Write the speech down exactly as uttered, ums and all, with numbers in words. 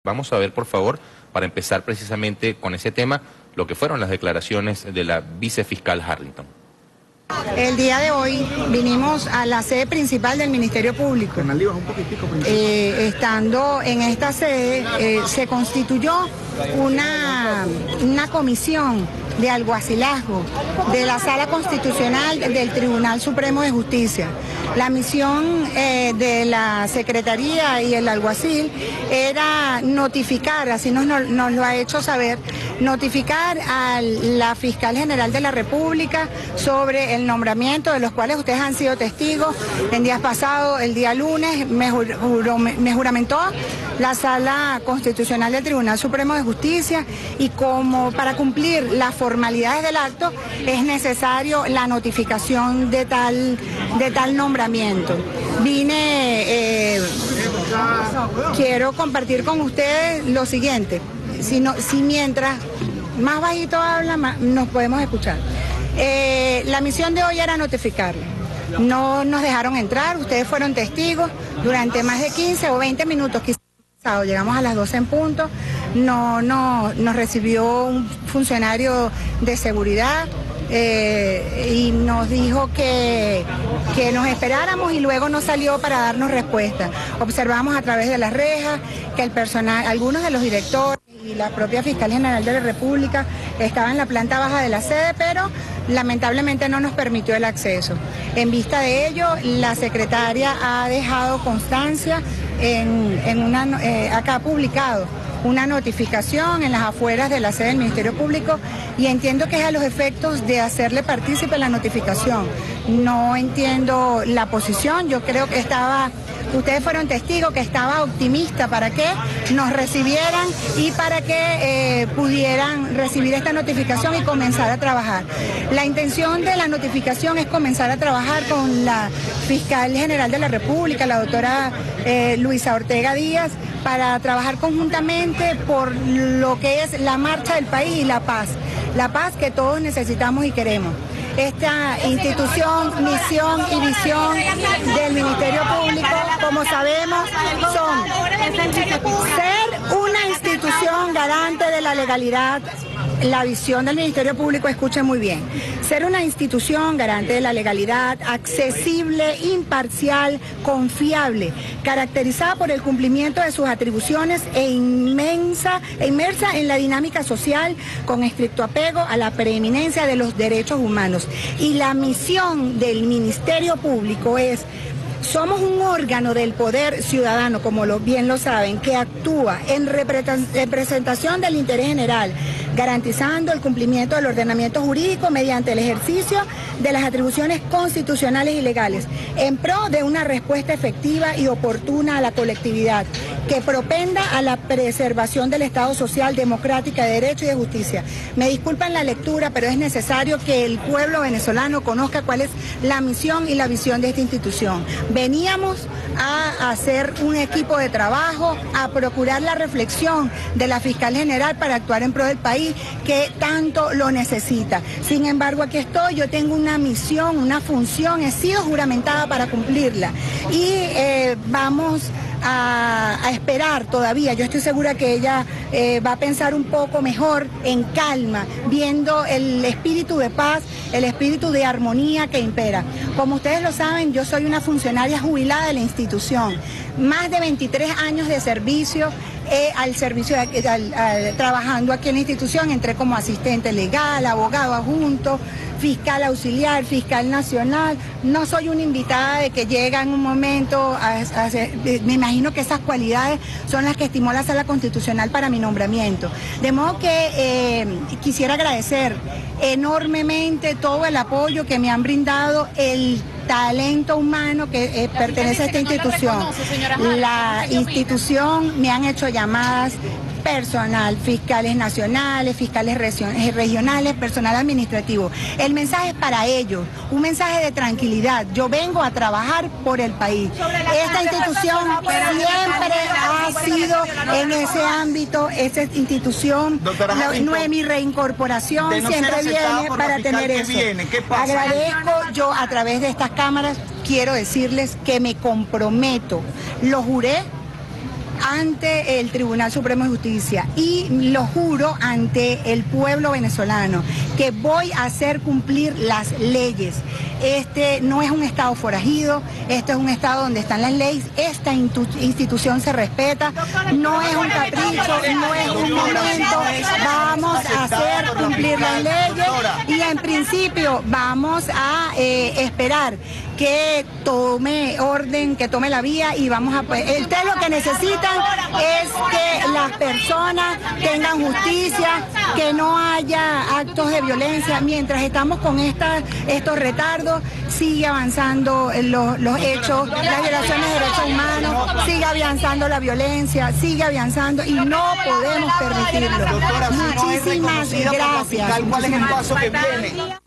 Vamos a ver, por favor, para empezar precisamente con ese tema, lo que fueron las declaraciones de la vicefiscal Harrington. El día de hoy vinimos a la sede principal del Ministerio Público. Eh, estando en esta sede, eh, se constituyó una, una comisión de alguacilazgo de la Sala Constitucional del Tribunal Supremo de Justicia. La misión eh, de la Secretaría y el alguacil era notificar, así nos, nos, nos lo ha hecho saber, notificar a la Fiscal General de la República sobre el nombramiento de los cuales ustedes han sido testigos. En días pasados, el día lunes, me, juró, me juramentó la Sala Constitucional del Tribunal Supremo de Justicia, y como para cumplir las formalidades del acto es necesario la notificación de tal, de tal nombramiento. Vine, eh, quiero compartir con ustedes lo siguiente, si, no, si mientras más bajito habla, más, nos podemos escuchar. Eh, la misión de hoy era notificarle. No nos dejaron entrar, ustedes fueron testigos durante más de quince o veinte minutos, quizás llegamos a las doce en punto, no, no, nos recibió un funcionario de seguridad eh, y nos dijo que, que nos esperáramos, y luego no salió para darnos respuesta. Observamos a través de las rejas que el personal, algunos de los directores y la propia Fiscal General de la República estaban en la planta baja de la sede, pero lamentablemente no nos permitió el acceso. En vista de ello, la secretaria ha dejado constancia en, en una, eh, acá ha publicado una notificación en las afueras de la sede del Ministerio Público, y entiendo que es a los efectos de hacerle partícipe la notificación. No entiendo la posición, yo creo que estaba, ustedes fueron testigos, que estaba optimista para que nos recibieran y para que eh, pudieran recibir esta notificación y comenzar a trabajar. La intención de la notificación es comenzar a trabajar con la Fiscal General de la República, la doctora eh, Luisa Ortega Díaz, para trabajar conjuntamente por lo que es la marcha del país y la paz, la paz que todos necesitamos y queremos. Esta institución, misión y visión del Ministerio Público, como sabemos, son ser una institución garante de la legalidad. La visión del Ministerio Público, escuchen muy bien, ser una institución garante de la legalidad, accesible, imparcial, confiable, caracterizada por el cumplimiento de sus atribuciones e inmensa, e inmersa en la dinámica social, con estricto apego a la preeminencia de los derechos humanos. Y la misión del Ministerio Público es: somos un órgano del poder ciudadano, como lo, bien lo saben, que actúa en representación del interés general, garantizando el cumplimiento del ordenamiento jurídico mediante el ejercicio de las atribuciones constitucionales y legales, en pro de una respuesta efectiva y oportuna a la colectividad, que propenda a la preservación del Estado social, democrática, de derecho y de justicia. Me disculpan la lectura, pero es necesario que el pueblo venezolano conozca cuál es la misión y la visión de esta institución. Veníamos a hacer un equipo de trabajo, a procurar la reflexión de la Fiscal General para actuar en pro del país, que tanto lo necesita. Sin embargo, aquí estoy, yo tengo una misión, una función, he sido juramentada para cumplirla, y eh, vamos A, a esperar todavía. Yo estoy segura que ella eh, va a pensar un poco mejor, en calma, viendo el espíritu de paz, el espíritu de armonía que impera. Como ustedes lo saben, yo soy una funcionaria jubilada de la institución, más de veintitrés años de servicio eh, al servicio, de, al, al, trabajando aquí en la institución. Entré como asistente legal, abogado adjunto, fiscal auxiliar, fiscal nacional. No soy una invitada de que llega en un momento a, a hacer, me imagino que esas cualidades son las que estimó la Sala Constitucional para mi nombramiento. De modo que eh, quisiera agradecer enormemente todo el apoyo que me han brindado, el talento humano que eh, pertenece a esta institución. La institución, me han hecho llamadas, personal, fiscales nacionales, fiscales regionales, personal administrativo. El mensaje es para ellos, un mensaje de tranquilidad. Yo vengo a trabajar por el país. Esta institución siempre ha sido en ese ámbito, esa institución, no es mi reincorporación, siempre viene para tener eso. Agradezco, yo a través de estas cámaras quiero decirles que me comprometo, lo juré ante el Tribunal Supremo de Justicia y lo juro ante el pueblo venezolano que voy a hacer cumplir las leyes. Este no es un estado forajido, este es un estado donde están las leyes, esta institución se respeta, no es un capricho, no es un momento, vamos a hacer cumplir las leyes y en principio vamos a eh, esperar que tome orden, que tome la vía y vamos a... Ustedes lo que necesitan es que las personas tengan justicia, que no haya actos de violencia. Mientras estamos con esta, estos retardos, sigue avanzando los, los hechos, las violaciones de derechos humanos, sigue avanzando la violencia, sigue avanzando y no podemos permitirlo. Muchísimas gracias. ¿Cuál es el paso que viene?